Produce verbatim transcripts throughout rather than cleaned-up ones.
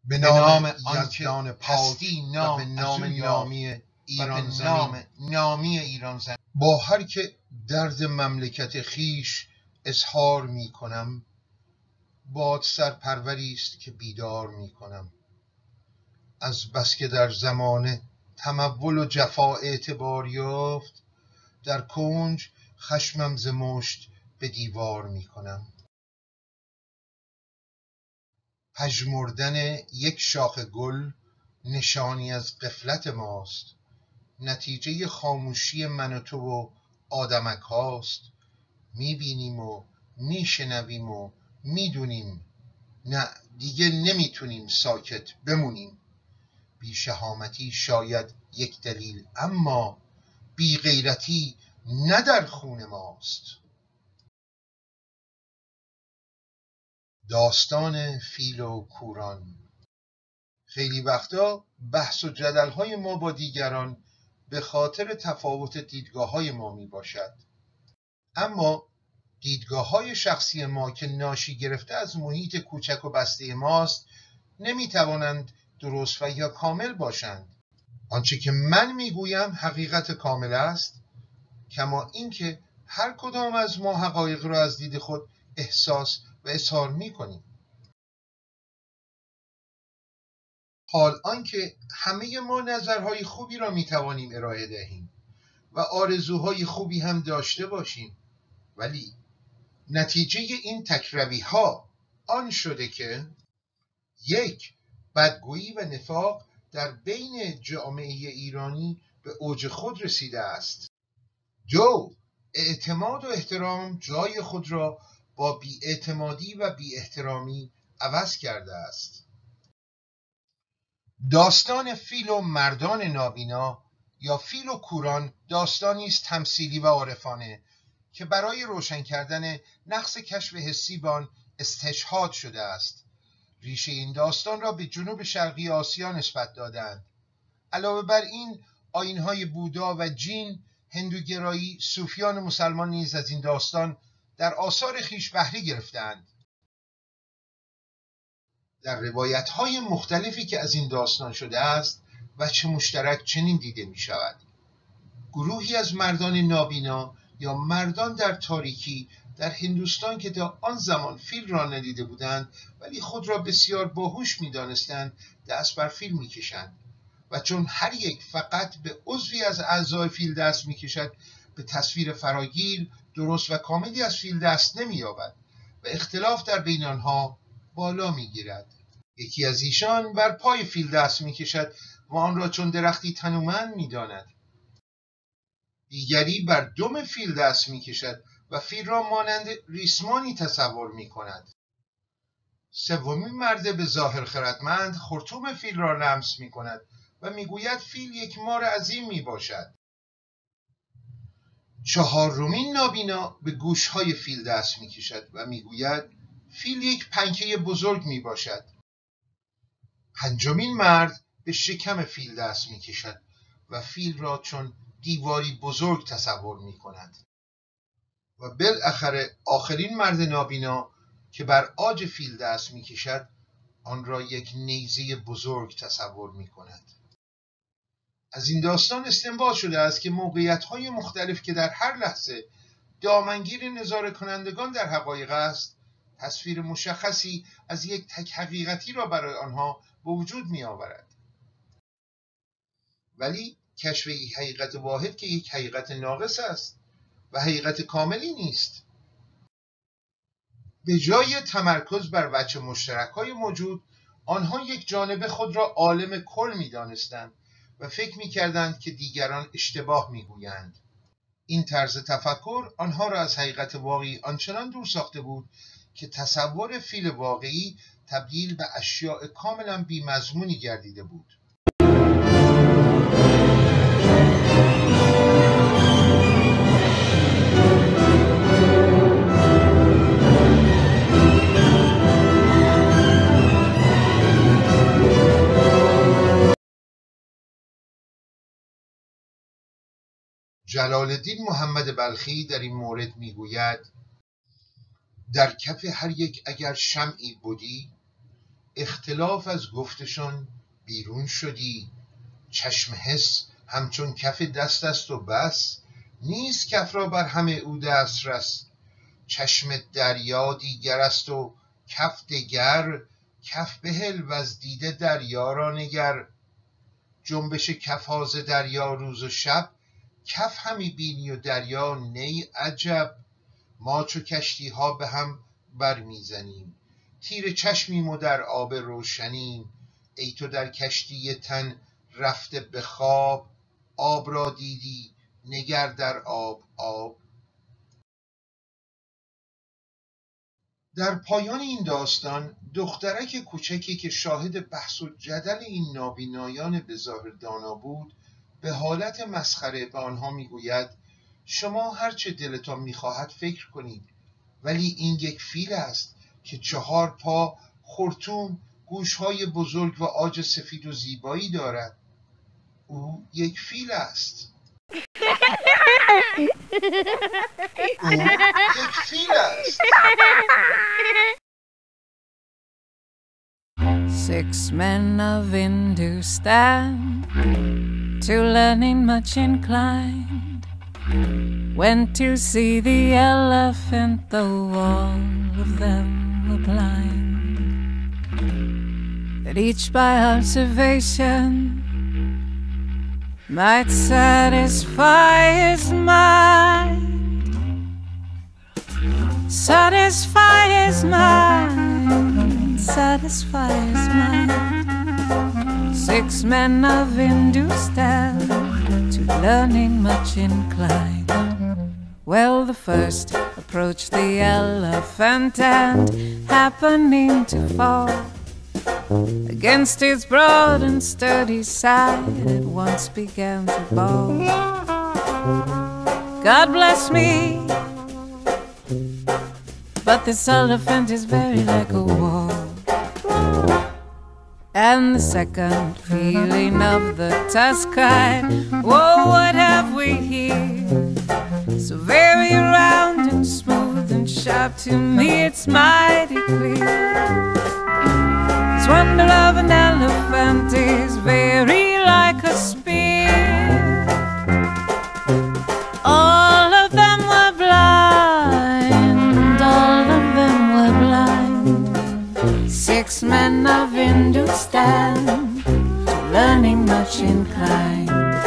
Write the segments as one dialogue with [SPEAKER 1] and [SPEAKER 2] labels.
[SPEAKER 1] به نام آنکه پاکی نام و به نام نامی ایران زمین نامی ایران زمین با هر که درد مملکت خیش اظهار می کنم، باد سرپروری است که بیدار می کنم. از بس که در زمانه تمول و جفا اعتبار یافت، در کنج خشمم ز مشت به دیوار می کنم. پژمردن یک شاخ گل نشانی از غفلت ماست، نتیجه خاموشی من و تو و آدمک هاست. میبینیم و میشنویم و میدونیم، نه دیگه نمیتونیم ساکت بمونیم. بی شهامتی شاید یک دلیل، اما بی غیرتی نه در خون ماست. داستان فیل و کوران. خیلی وقتا بحث و جدل‌های ما با دیگران به خاطر تفاوت دیدگاه‌های ما می باشد، اما دیدگاه‌های شخصی ما که ناشی گرفته از محیط کوچک و بسته ماست نمی توانند درست و یا کامل باشند. آنچه که من میگویم حقیقت کامل است، کما اینکه هر کدام از ما حقایق را از دید خود احساس و اظهار میکنیم. حال آنکه همه ما نظرهای خوبی را میتوانیم ارائه دهیم و آرزوهای خوبی هم داشته باشیم، ولی نتیجه این تکروی ها آن شده که یک، بدگویی و نفاق در بین جامعه ایرانی به اوج خود رسیده است. دو، اعتماد و احترام جای خود را با بی‌اعتمادی و بی‌احترامی عوض کرده است. داستان فیل و مردان نابینا یا فیل و کوران داستانی است تمثیلی و عارفانه که برای روشن کردن نقص کشف حسی به آن استشهاد شده است. ریشه این داستان را به جنوب شرقی آسیا نسبت دادند. علاوه بر این، آیین‌های بودا و جین، هندوگرایی، صوفیان مسلمان نیز از این داستان در آثار خویش بهره گرفتند. در روایت‌های مختلفی که از این داستان شده است وجه مشترک چنین دیده می‌شود: گروهی از مردان نابینا یا مردان در تاریکی در هندوستان که تا آن زمان فیل را ندیده بودند ولی خود را بسیار باهوش می‌دانستند، دست بر فیل می‌کشند و چون هر یک فقط به عضوی از اعضای فیل دست می‌کشد، به تصویر فراگیر درست و کاملی از فیل دست نمی‌یابد و اختلاف در بین آنها بالا می‌گیرد. یکی از ایشان بر پای فیل دست می‌کشد و آن را چون درختی تنومند می‌داند. دیگری بر دم فیل دست می‌کشد و فیل را مانند ریسمانی تصور می‌کند. سومین مرد به ظاهر خردمند خرطوم فیل را لمس می‌کند و می‌گوید فیل یک مار عظیم می‌باشد. چهارمین نابینا به گوش‌های فیل دست می‌کشد و می‌گوید فیل یک پنکه بزرگ می‌باشد. پنجمین مرد به شکم فیل دست می‌کشد و فیل را چون دیواری بزرگ تصور می‌کند. و بالاخره آخرین مرد نابینا که بر عاج فیل دست می‌کشد، آن را یک نیزه بزرگ تصور می‌کند. از این داستان استنباط شده است که موقعیت‌های مختلف که در هر لحظه دامنگیر نظاره کنندگان در حقایق است، تصویر مشخصی از یک تک حقیقتی را برای آنها به وجود می‌آورد. ولی کشف یک حقیقت واحد که یک حقیقت ناقص است و حقیقت کاملی نیست. به جای تمرکز بر وجه مشترک‌های موجود، آنها یک جانبه خود را عالم کل می‌دانستند و فکر می‌کردند که دیگران اشتباه می‌گویند. این طرز تفکر آنها را از حقیقت واقعی آنچنان دور ساخته بود که تصور فیل واقعی تبدیل به اشیاء کاملا بی‌مضمونی گردیده بود. جلال الدین محمد بلخی در این مورد میگوید: در کف هر یک اگر شمعی بودی، اختلاف از گفتشان بیرون شدی. چشم حس همچون کف دست است و بس، نیست کف را بر همه او دسترس. چشم دریا دیگر است و کف دگر، کف بهل و از دیده دریا را نگر. جنبش کف ها ز دریا روز و شب، کف همی بینی و دریا نی عجب. ما چو کشتی ها به هم برمیزنیم، تیر چشمیم و در آب روشنیم. ای تو در کشتی تن رفته به خواب، آب را دیدی نگر در آب آب. در پایان این داستان دخترک کوچکی که شاهد بحث و جدل این نابینایان به ظاهر دانا بود به حالت مسخره به آنها میگوید شما هرچه دلتان میخواهد فکر کنید، ولی این یک فیل است که چهار پا، خرطوم، گوشهای بزرگ و عاج سفید و زیبایی دارد. او یک فیل است. او یک فیل است.
[SPEAKER 2] Six men of Hindustan, to learning much inclined, went to see the elephant, though all of them were blind. That each by observation might satisfy his mind, satisfy his mind, satisfy his mind. Six men of Hindustan, to learning much inclined. Well, the first approached the elephant and, happening to fall against his broad and sturdy side, at once began to bawl. God bless me, but this elephant is very like a wall. And the second, feeling of the tusk, cried, whoa, what have we here? So very round and smooth and sharp, to me it's mighty clear. This wonder of an elephant is very like a spear. All of them were blind, all of them were blind. Six men of Hindustan, to learning much inclined.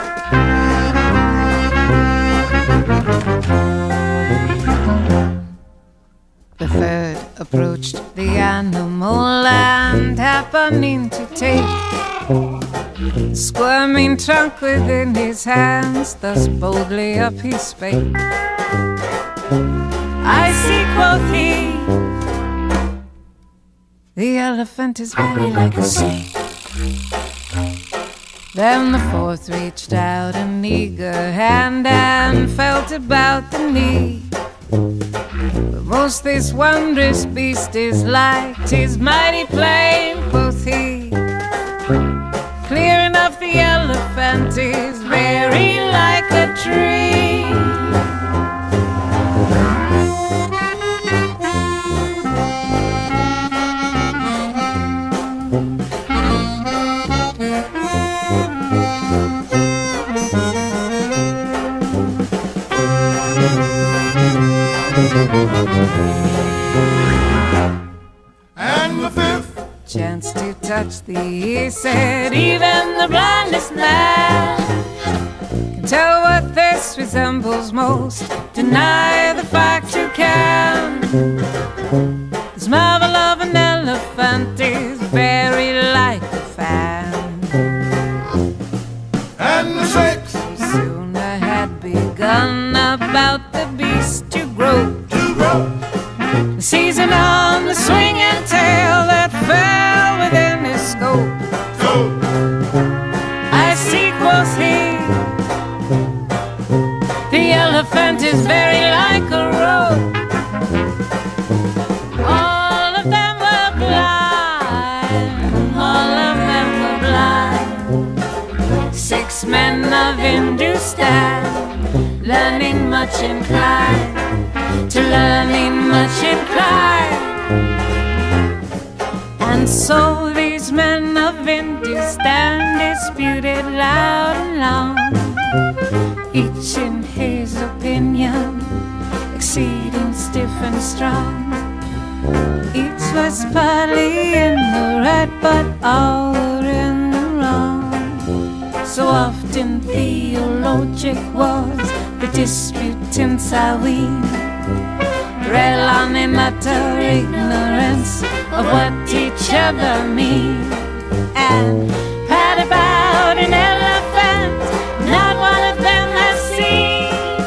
[SPEAKER 2] The third approached the animal and, happening to take the squirming trunk within his hands, thus boldly up he spake. I see, quoth he, the elephant is very like a snake. Then the fourth reached out an eager hand and felt about the knee. But most this wondrous beast is like, 'tis mighty plain, quoth he. Clear enough the elephant is very like a tree.
[SPEAKER 3] And the fifth
[SPEAKER 2] chanced to touch thee, he said, even the blindest man can tell what this resembles most, deny the fact you can. This marvel of an elephant is very like a fan.
[SPEAKER 3] and the sixth
[SPEAKER 2] Soon I had begun about the beast to grow,
[SPEAKER 3] to grow.
[SPEAKER 2] seizing on the swinging tail that fell within his scope.
[SPEAKER 3] So
[SPEAKER 2] I see, quoth he, the elephant is very like a rope. All of them were blind, all of them were blind. Six men of Hindustan, learning much inclined, to learning much inclined. And And so these men of India stand disputed loud and long, each in his opinion exceeding stiff and strong. Each was partly in the right, but all were in the wrong. So often theologic wars, the disputants are we, rail on in utter ignorance of what each other mean, and pat about an elephant not one of them has seen.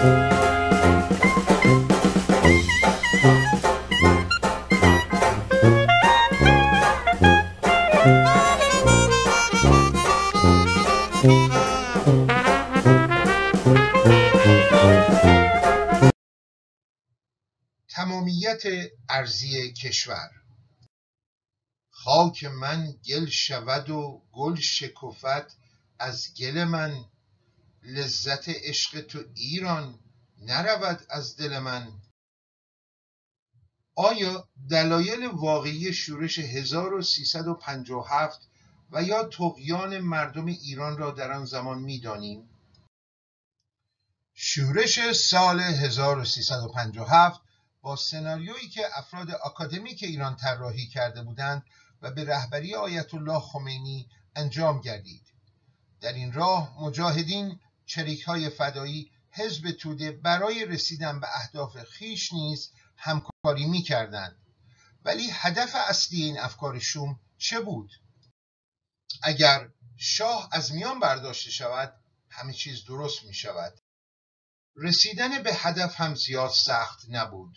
[SPEAKER 1] تمامیت ارضی کشور. خاک من گل شود و گل شکفت از گل من، لذت عشق تو ایران نرود از دل من. آیا دلایل واقعی شورش هزار و سیصد و پنجاه و هفت و یا طغیان مردم ایران را در آن زمان می‌دانیم؟ شورش سال هزار و سیصد و پنجاه و هفت با سناریویی که افراد آکادمیک ایران طراحی کرده بودند و به رهبری آیت الله خمینی انجام گردید. در این راه مجاهدین، چریک‌های فدایی، حزب توده برای رسیدن به اهداف خویش نیز همکاری می‌کردند. ولی هدف اصلی این افکار شوم چه بود؟ اگر شاه از میان برداشته شود، همه چیز درست می‌شود. رسیدن به هدف هم زیاد سخت نبود.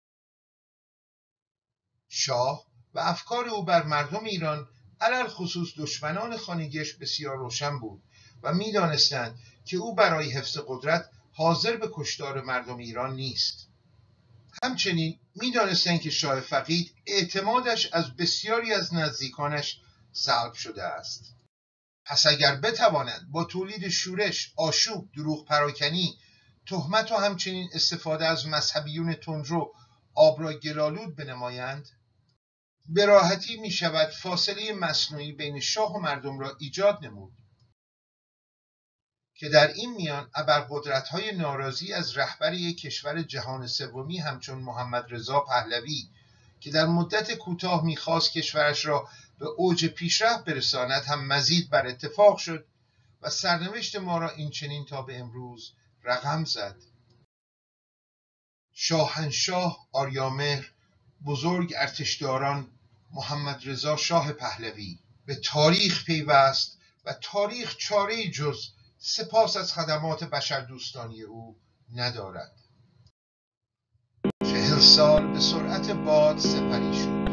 [SPEAKER 1] شاه و افکار او بر مردم ایران، علل خصوص دشمنان خانگیش، بسیار روشن بود و می‌دانستند که او برای حفظ قدرت حاضر به کشتار مردم ایران نیست. همچنین می‌دانستند که شاه فقید اعتمادش از بسیاری از نزدیکانش سلب شده است. پس اگر بتوانند با تولید شورش، آشوب، دروغ پراکنی، تهمت و همچنین استفاده از مذهبیون تندرو آب را گلالود بنمایند، به راحتی می شود فاصله مصنوعی بین شاه و مردم را ایجاد نمود که در این میان ابرقدرت‌های ناراضی از رهبر یک کشور جهان سومی همچون محمد رضا پهلوی که در مدت کوتاه می‌خواست کشورش را به اوج پیشرفت برساند هم مزید بر اتفاق شد و سرنوشت ما را این چنین تا به امروز رقم زد. شاهنشاه آریامهر، بزرگ ارتشداران محمد رضا شاه پهلوی به تاریخ پیوست و تاریخ چاره‌ای جز سپاس از خدمات بشردوستانی او ندارد. چهل سال به سرعت باد سپری شد.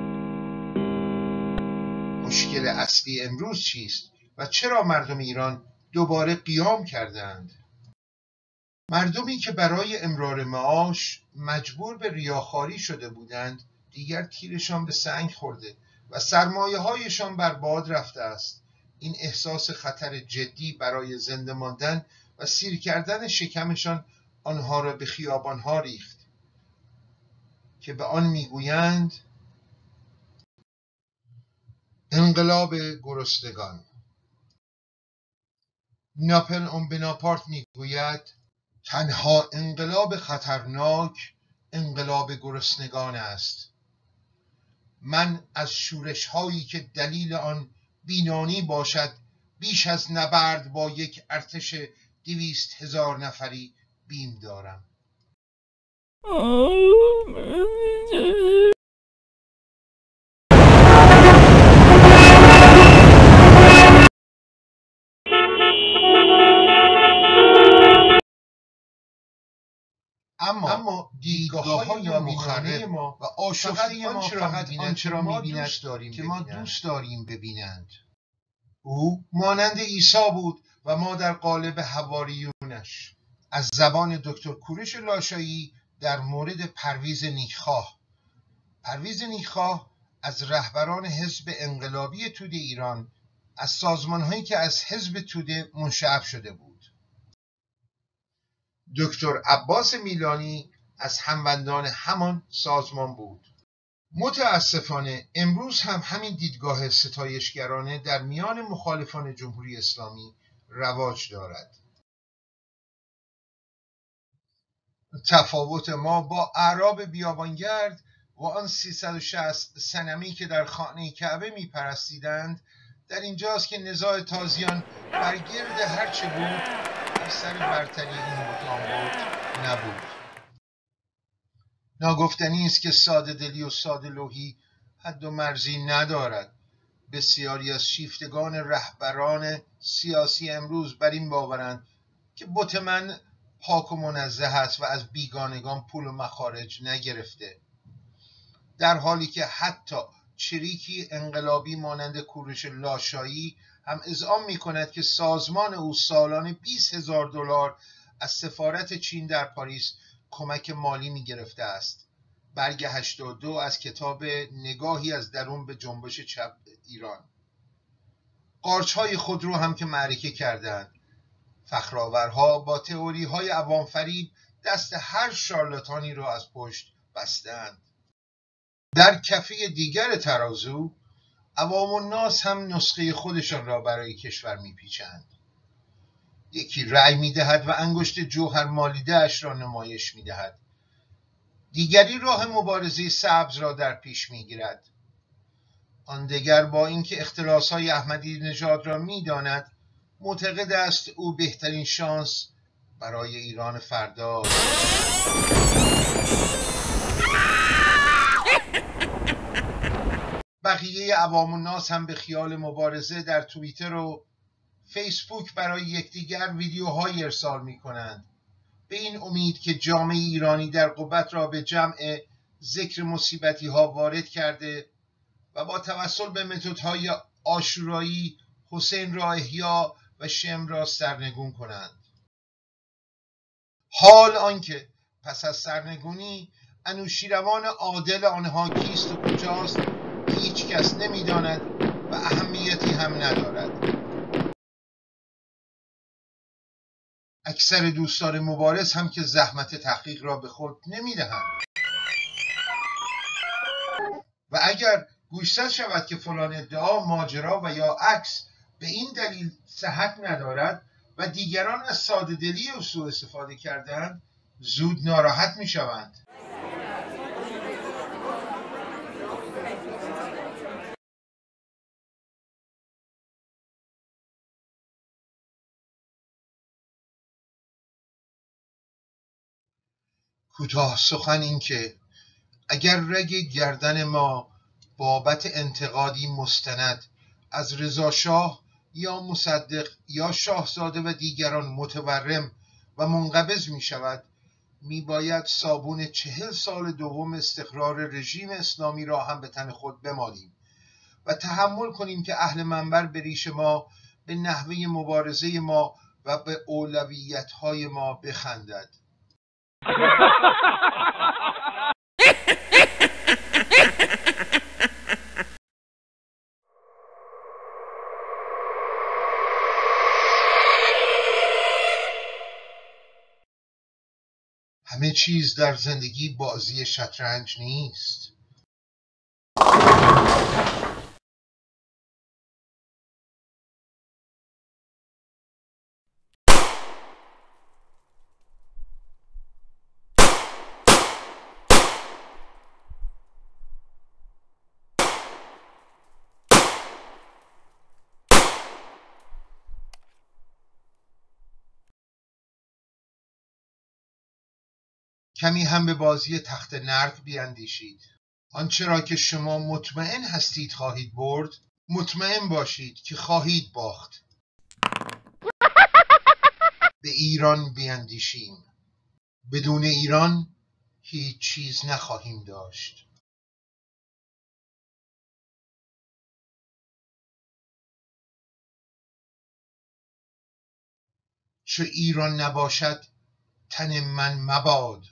[SPEAKER 1] مشکل اصلی امروز چیست و چرا مردم ایران دوباره قیام کردند؟ مردمی که برای امرار معاش مجبور به ریاخواری شده بودند، دیگر تیرشان به سنگ خورده و سرمایه‌هایشان بر باد رفته است. این احساس خطر جدی برای زنده ماندن و سیر کردن شکمشان آنها را به خیابانها ریخت که به آن میگویند انقلاب گرسنگان. ناپلئون بناپارت میگوید تنها انقلاب خطرناک انقلاب گرسنگان است. من از شورش هایی که دلیل آن بینانی باشد بیش از نبرد با یک ارتش دویست هزار نفری بیم دارم. اما, اما دیدگاه‌های مخرب ما و آشفته ما فقط آنچه را می‌بیند که ما دوست داریم ببینند. او مانند عیسی بود و ما در قالب حواریونش. از زبان دکتر کوروش لاشایی در مورد پرویز نیکخواه. پرویز نیکخواه از رهبران حزب انقلابی توده ایران، از سازمان‌هایی که از حزب توده منشعب شده بود. دکتر عباس میلانی از هموندان همان سازمان بود. متاسفانه امروز هم همین دیدگاه ستایشگرانه در میان مخالفان جمهوری اسلامی رواج دارد. تفاوت ما با اعراب بیابانگرد و آن سیصد و شصت صنمی که در خانه کعبه می پرستیدند در اینجاست که نزاع تازیان بر گرد هرچه بود بر سر برتری این بتان بود نبود. ناگفتنی است که ساده دلی و ساده لوحی حد و مرزی ندارد. بسیاری از شیفتگان رهبران سیاسی امروز بر این باورند که بت من پاک و منزه است و از بیگانگان پول و مخارج نگرفته، در حالی که حتی چریکی انقلابی مانند کوروش لاشایی هم اذعان می کند که سازمان او سالانه بیست هزار دلار از سفارت چین در پاریس کمک مالی می گرفته است. برگ هشتاد و دو از کتاب نگاهی از درون به جنبش چپ ایران. قارچ‌های خود رو هم که معرکه کردند. فخرآورها با تئوری‌های عوام فریب دست هر شارلاتانی را از پشت بستند. در کفه دیگر ترازو عوام الناس هم نسخه خودشان را برای کشور میپیچند. یکی رأی میدهد و انگشت جوهر مالیده اش را نمایش میدهد، دیگری راه مبارزه سبز را در پیش میگیرد، آن دیگر با اینکه اختلاس‌های احمدی نژاد را میداند معتقد است او بهترین شانس برای ایران فردا. بقیه عوام الناس هم به خیال مبارزه در توییتر و فیسبوک برای یکدیگر ویدیوهای ارسال می کنند، به این امید که جامعه ایرانی در قوت را به جمع ذکر مصیبتی ها وارد کرده و با توسل به متدهای عاشورایی حسین را احیا و شم را سرنگون کنند. حال آنکه پس از سرنگونی انوشیروان عادل آنها کیست و کجاست هیچ کس نمی‌داند و اهمیتی هم ندارد. اکثر دوستان مبارز هم که زحمت تحقیق را به خود نمی‌دهند و اگر گوشزد شود که فلان ادعا، ماجرا و یا عکس به این دلیل صحت ندارد و دیگران از ساده دلی و سوء استفاده کردند، زود ناراحت می شوند. کوتاه سخن این که اگر رگ گردن ما بابت انتقادی مستند از رضا شاه یا مصدق یا شاهزاده و دیگران متورم و منقبض می شود، می باید صابون چهل سال دوم استقرار رژیم اسلامی را هم به تن خود بمالیم و تحمل کنیم که اهل منبر به ریش ما، به نحوه مبارزه ما و به اولویت‌های ما بخندد. همه چیز در زندگی بازی شطرنج نیست. کمی هم به بازی تخت نرد بیاندیشید. آنچه را که شما مطمئن هستید خواهید برد، مطمئن باشید که خواهید باخت. به ایران بیاندیشیم. بدون ایران هیچ چیز نخواهیم داشت. چه ایران نباشد تن من مباد.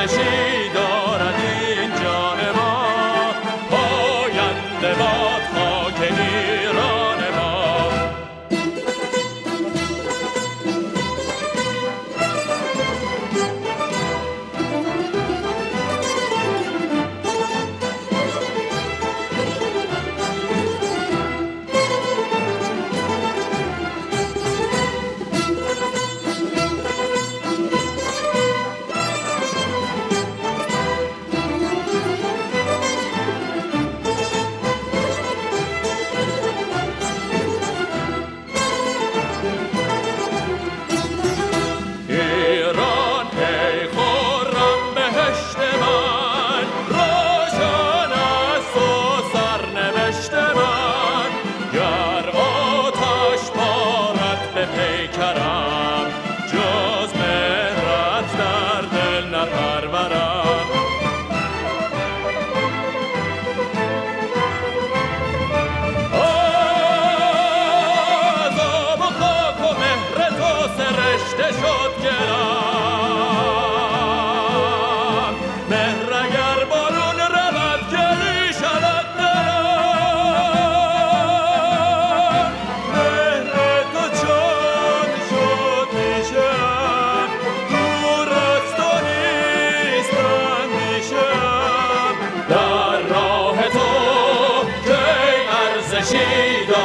[SPEAKER 4] ارزشی دارد این جان ما، پاینده باد خاک ایران ما. She